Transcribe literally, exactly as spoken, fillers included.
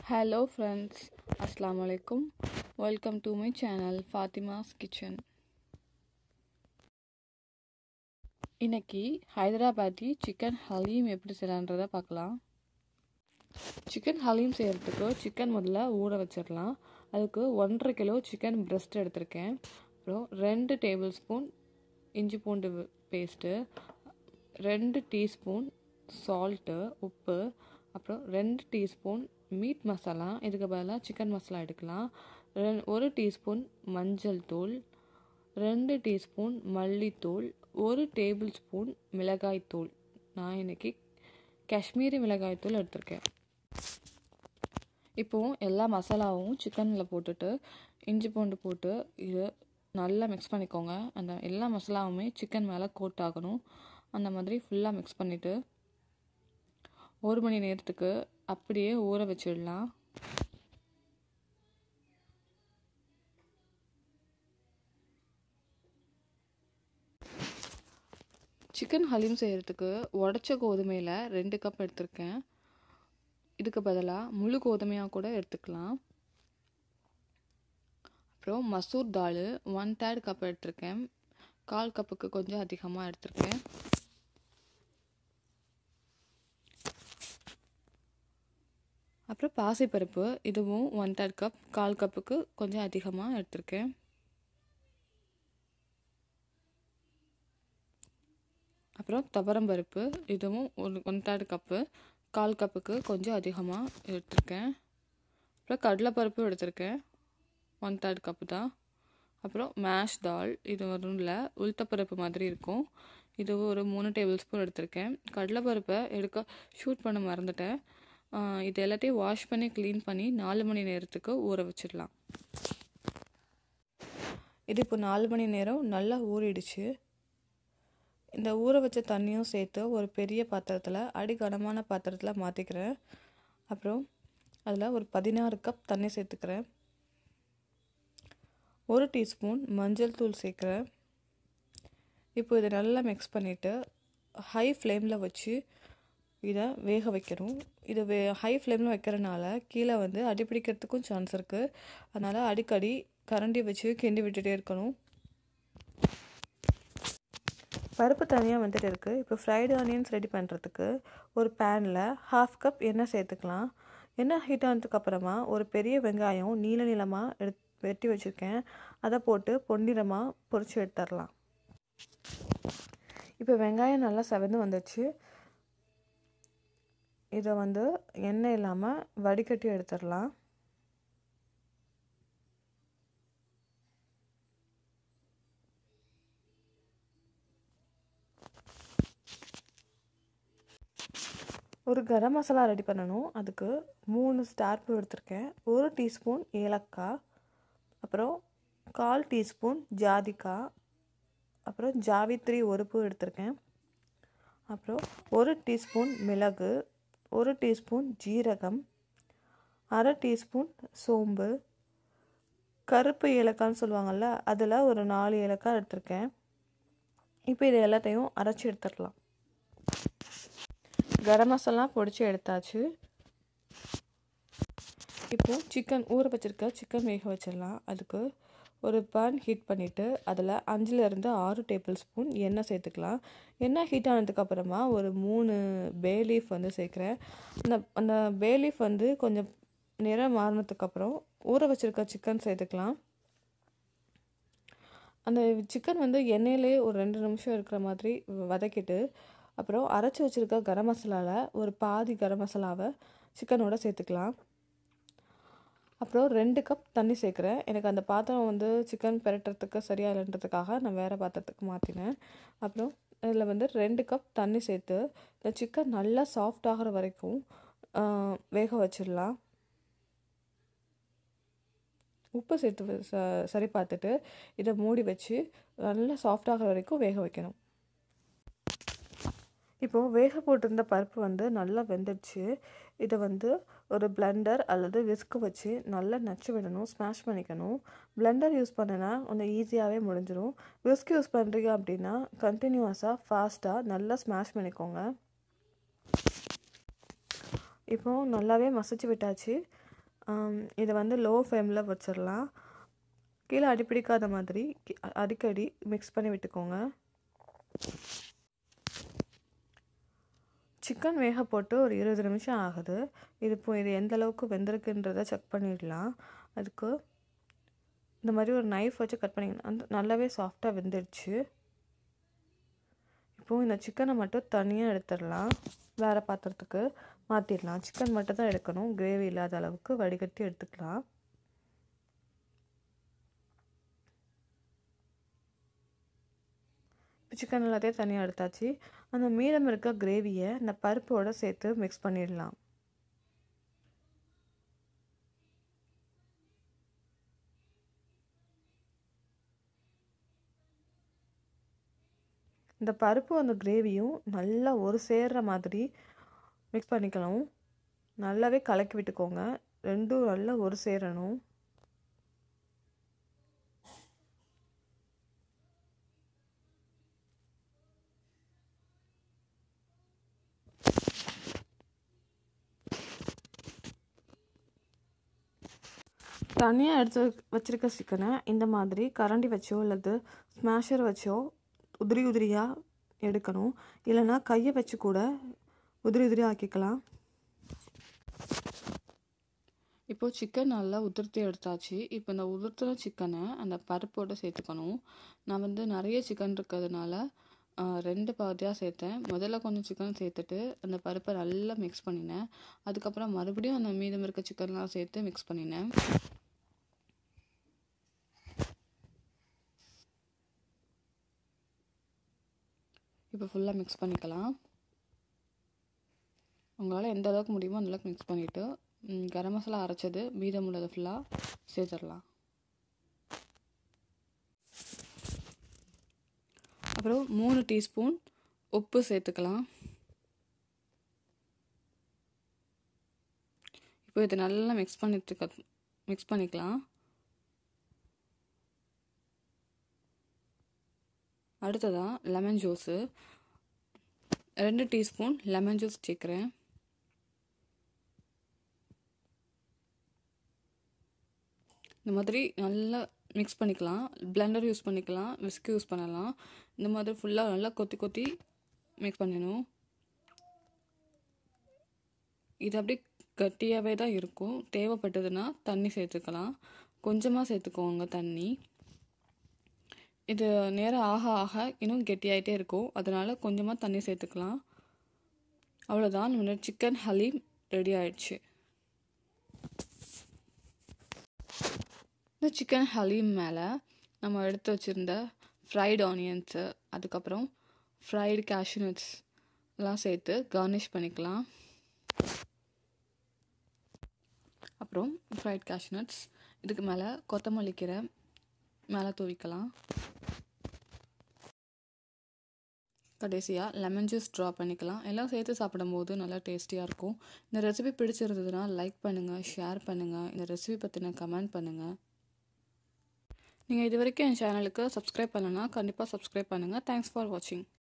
Hello friends, Assalamu alaikum. Welcome to my channel Fathima's Kitchen. இன்னைக்கு Hyderabadi chicken Haleem எப்படி செய்யலான்றதை பார்க்கலாம். Chicken Haleem செய்கிறதுக்கு சிக்கன் முதல்ல ஊற வச்சிடலாம். அதுக்கு ஒன்றரை கிலோ சிக்கன் பிரெஸ்ட் எடுத்திருக்கேன். அப்புறம் ரெண்டு டேபிள் ஸ்பூன் இஞ்சி பூண்டு பேஸ்ட்டு, ரெண்டு டீஸ்பூன் சால்ட்டு உப்பு, அப்புறம் ரெண்டு டீஸ்பூன் மீட் மசாலா, இதுக்கு பதிலாக சிக்கன் மசாலா எடுக்கலாம். ரெண் ஒரு டீஸ்பூன் மஞ்சள் தூள், ரெண்டு டீஸ்பூன் மல்லித்தூள், ஒரு டேபிள் ஸ்பூன் மிளகாய்த்தூள். நான் இன்றைக்கி காஷ்மீரி மிளகாய்த்தூள் எடுத்திருக்கேன். இப்போது எல்லா மசாலாவும் சிக்கனில் போட்டுட்டு இஞ்சி பூண்டு போட்டு இது நல்லா மிக்ஸ் பண்ணிக்கோங்க. அந்த எல்லா மசாலாவுமே சிக்கன் மேலே கோட் ஆகணும். அந்த மாதிரி ஃபுல்லாக மிக்ஸ் பண்ணிவிட்டு ஒரு மணி நேரத்துக்கு அப்படியே ஊற வச்சிடலாம். சிக்கன் ஹலீம் செய்கிறதுக்கு உடச்ச கோதுமையில் ரெண்டு கப் எடுத்திருக்கேன். இதுக்கு பதிலாக முழு கோதுமையாக கூட எடுத்துக்கலாம். அப்புறம் masoor dal one third cup எடுத்திருக்கேன். கால் கப்புக்கு கொஞ்சம் அதிகமாக எடுத்திருக்கேன். அப்புறம் பாசிப்பருப்பு, இதுவும் ஒன் தேர்ட் கப், கால் கப்புக்கு கொஞ்சம் அதிகமாக எடுத்திருக்கேன். அப்புறம் துவரம்பருப்பு, இதுவும் ஒரு ஒன் தேர்ட் கப்பு, கால் கப்புக்கு கொஞ்சம் அதிகமாக எடுத்திருக்கேன். அப்புறம் கடலைப்பருப்பு எடுத்திருக்கேன், ஒன் தேர்ட் கப்பு தான். அப்புறம் மேஷ் தால், இது வரும்ல உளுத்தப்பருப்பு மாதிரி இருக்கும், இது ஒரு மூணு டேபிள் ஸ்பூன் எடுத்திருக்கேன். கடலைப்பருப்பை எடுக்க ஷூட் பண்ண மறந்துட்டேன். இது எல்லாத்தையும் வாஷ் பண்ணி க்ளீன் பண்ணி நாலு மணி நேரத்துக்கு ஊற வச்சிடலாம். இது இப்போ நாலு மணி நேரம் நல்லா ஊறிடுச்சு. இந்த ஊற வச்ச தண்ணியும் சேர்த்து ஒரு பெரிய பாத்திரத்தில் அடி கனமான பாத்திரத்தில் மாற்றிக்கிறேன். அப்புறம் அதில் ஒரு பதினாறு கப் தண்ணி சேர்த்துக்கிறேன். ஒரு டீஸ்பூன் மஞ்சள் தூள் சேர்க்குறேன். இப்போ இதை நல்லா மிக்ஸ் பண்ணிவிட்டு ஹை ஃப்ளேமில் வச்சு இதை வேக வைக்கணும். இதை வே ஹை ஃப்ளேமில் வைக்கிறனால கீழே வந்து அடிப்பிடிக்கிறதுக்கும் சான்ஸ் இருக்குது. அதனால் அடிக்கடி கரண்டி வச்சு கிண்டி விட்டுட்டே இருக்கணும். பருப்பு தனியாக வந்துட்டு இருக்குது. இப்போ ஃப்ரைடு ஆனியன்ஸ் ரெடி பண்ணுறதுக்கு ஒரு பேனில் ஹாஃப் கப் எண்ணெய் சேர்த்துக்கலாம். எண்ணெய் ஹீட் ஆனதுக்கப்புறமா ஒரு பெரிய வெங்காயம் நீள நீளமாக எடுத்து வெட்டி வச்சுருக்கேன். அதை போட்டு பொன்னிறமாக பொரிச்சு எடுத்துடலாம். இப்போ வெங்காயம் நல்லா செவந்து வந்துடுச்சு. இதை வந்து எண்ணெய் இல்லாமல் வடிகட்டி எடுத்துடலாம். ஒரு கரம் மசாலா ரெடி பண்ணணும். அதுக்கு மூணு ஸ்டார் பூ எடுத்திருக்கேன், ஒரு டீஸ்பூன் ஏலக்காய், அப்புறம் கால் டீஸ்பூன் ஜாதிக்காய், அப்புறம் ஜாவித்ரி ஒரு பூ எடுத்திருக்கேன். அப்புறம் ஒரு டீஸ்பூன் மிளகு, ஒரு டீஸ்பூன் ஜீரகம், அரை டீஸ்பூன் சோம்பு, கருப்பு ஏலக்காய்ன்னு சொல்லுவாங்கள்ல, அதில் ஒரு நாலு ஏலக்காய் எடுத்திருக்கேன். இப்போ இது எல்லாத்தையும் அரைச்சி எடுத்துடலாம். கரம் மசாலா பொடிச்சு எடுத்தாச்சு. இப்போது சிக்கன் ஊற வச்சுருக்க சிக்கன் வேக வச்சிடலாம். அதுக்கு ஒரு பேன் ஹீட் பண்ணிவிட்டு அதில் அஞ்சுலேருந்து ஆறு டேபிள் ஸ்பூன் எண்ணெய் சேர்த்துக்கலாம். எண்ணெய் ஹீட் ஆனதுக்கப்புறமா ஒரு மூணு பே லீஃப் வந்து சேர்க்குறேன். அந்த அந்த பே லீஃப் வந்து கொஞ்சம் நிறம் மாறினதுக்கப்புறம் ஊற வச்சுருக்க சிக்கன் சேர்த்துக்கலாம். அந்த சிக்கன் வந்து எண்ணெயிலே ஒரு ரெண்டு நிமிஷம் இருக்கிற மாதிரி வதக்கிட்டு அப்புறம் அரைச்சி வச்சுருக்க கரம் மசாலாவில் ஒரு பாதி கரம் மசாலாவை சிக்கனோட சேர்த்துக்கலாம். அப்புறம் ரெண்டு கப் தண்ணி சேர்க்குறேன். எனக்கு அந்த பாத்திரம் வந்து சிக்கன் பெரட்டுறதுக்கு சரியாக இல்லைன்றதுக்காக நான் வேறு பாத்திரத்துக்கு மாற்றினேன். அப்புறம் இதில் வந்து ரெண்டு கப் தண்ணி சேர்த்து இந்த சிக்கன் நல்லா சாஃப்ட் ஆகிற வரைக்கும் வேக வச்சிடலாம். உப்பு சேர்த்து ச சரி பார்த்துட்டு இதை மூடி வச்சு நல்லா சாஃப்ட் ஆகிற வரைக்கும் வேக வைக்கணும். இப்போது வேக போட்டிருந்த பருப்பு வந்து நல்லா வெந்துடுச்சு. இதை வந்து ஒரு பிளெண்டர் அல்லது விஸ்கு வச்சு நல்லா நச்சு விடணும், ஸ்மாஷ் பண்ணிக்கணும். பிளெண்டர் யூஸ் பண்ணினா கொஞ்சம் ஈஸியாகவே முடிஞ்சிடும். விஸ்க் யூஸ் பண்ணுறீங்க அப்படின்னா கண்டினியூஸாக ஃபாஸ்ட்டாக நல்லா ஸ்மாஷ் பண்ணிக்கோங்க. இப்போது நல்லாவே மசிச்சு விட்டாச்சு. இதை வந்து லோ ஃப்ளேமில் வச்சிடலாம். கீழே அடிப்பிடிக்காத மாதிரி அடிக்கடி மிக்ஸ் பண்ணி விட்டுக்கோங்க. சிக்கன் வேக போட்டு ஒரு இருபது நிமிஷம் ஆகுது. இது இப்போ இது எந்த அளவுக்கு வெந்திருக்குன்றதை செக் பண்ணிடலாம். அதுக்கு இந்த மாதிரி ஒரு நைஃப் வச்சு கட் பண்ணிங்கன்னா அந்த நல்லாவே சாஃப்டாக வெந்துடுச்சு. இப்போது இந்த சிக்கனை மட்டும் தனியாக எடுத்துடலாம். வேறு பாத்திரத்துக்கு மாற்றிடலாம். சிக்கன் மட்டும் தான் எடுக்கணும், கிரேவி இல்லாத அளவுக்கு வடிகட்டி எடுத்துக்கலாம். இப்போ சிக்கன் எல்லாத்தையும் தனியாக எடுத்தாச்சு. அந்த மீதம் இருக்க கிரேவியை இந்த பருப்போடு சேர்த்து மிக்ஸ் பண்ணிடலாம். இந்த பருப்பு அந்த கிரேவியும் நல்லா ஒரு சேர்ற மாதிரி மிக்ஸ் பண்ணிக்கணும். நல்லாவே கலக்கி விட்டுக்கோங்க. ரெண்டும் நல்லா ஒரு சேரணும். தனியாக எடுத்து வச்சுருக்க சிக்கனை இந்த மாதிரி கரண்டி வச்சோ அல்லது ஸ்மாஷர் வச்சோ உதிரி உதிரியாக எடுக்கணும். இல்லைனா கையை வச்சு கூட உதிரி உதிரியாக ஆக்கிக்கலாம். இப்போது சிக்கன் நல்லா உதிர்த்தி எடுத்தாச்சு. இப்போ இந்த உதிர்த்தின சிக்கனை அந்த பருப்போடு சேர்த்துக்கணும். நான் வந்து நிறைய சிக்கன் இருக்கிறதுனால ரெண்டு பாதியாக சேர்த்தேன். முதல்ல கொஞ்சம் சிக்கன் சேர்த்துட்டு அந்த பருப்பை நல்லா மிக்ஸ் பண்ணினேன். அதுக்கப்புறம் மறுபடியும் அந்த மீதம் இருக்க சிக்கன்லாம் சேர்த்து மிக்ஸ் பண்ணினேன். இப்போ ஃபுல்லாக மிக்ஸ் பண்ணிக்கலாம். உங்களால் எந்த அளவுக்கு முடியுமோ அந்த அளவுக்கு மிக்ஸ் பண்ணிவிட்டு கரம் மசாலா அரைச்சது மீதம் உள்ளதை ஃபுல்லாக சேர்த்துடலாம். அப்புறம் மூணு டீஸ்பூன் உப்பு சேர்த்துக்கலாம். இப்போ இதை நல்லா மிக்ஸ் பண்ணிட்டு மிக்ஸ் பண்ணிக்கலாம். அடுத்ததாக லெமன் ஜூஸு ரெண்டு டீஸ்பூன் லெமன் ஜூஸ் சேர்க்குறேன். இந்த மாதிரி நல்லா மிக்ஸ் பண்ணிக்கலாம். பிளெண்டர் யூஸ் பண்ணிக்கலாம், விஸ்க் யூஸ் பண்ணலாம். இந்த மாதிரி ஃபுல்லாக நல்லா கொத்தி கொத்தி மிக்ஸ் பண்ணணும். இது அப்படியே கட்டியாகவே தான் இருக்கும். தேவைப்பட்டதுன்னா தண்ணி சேர்த்துக்கலாம். கொஞ்சமாக சேர்த்துக்கோங்க தண்ணி. இது நேரம் ஆக ஆக இன்னும் கெட்டியாகிட்டே இருக்கும். அதனால் கொஞ்சமாக தண்ணி சேர்த்துக்கலாம். அவ்வளோதான், நம்மளோட சிக்கன் ஹலீம் ரெடி ஆயிடுச்சு. இந்த சிக்கன் ஹலீம் மேலே நம்ம எடுத்து வச்சுருந்த ஃப்ரைடு ஆனியன்ஸு, அதுக்கப்புறம் ஃப்ரைடு கேஷ்யூநட்ஸ் எல்லாம் சேர்த்து கார்னிஷ் பண்ணிக்கலாம். அப்புறம் ஃப்ரைட் கேஷ்யூநட்ஸ், இதுக்கு மேலே கொத்தமல்லி கீரை மேலே தூவிக்கலாம். கடைசியாக லெமன் ஜூஸ் ட்ரா பண்ணிக்கலாம். எல்லாம் சேர்த்து சாப்பிடும்போது நல்லா டேஸ்டியாக இருக்கும். இந்த ரெசிபி பிடிச்சிருந்ததுன்னா லைக் பண்ணுங்கள், ஷேர் பண்ணுங்கள். இந்த ரெசிபி பற்றின கமெண்ட் பண்ணுங்கள். நீங்கள் இது வரைக்கும் என் சேனலுக்கு சப்ஸ்கிரைப் பண்ணலன்னா கண்டிப்பாக சப்ஸ்கிரைப் பண்ணுங்கள். தேங்க்ஸ் ஃபார் வாட்சிங்.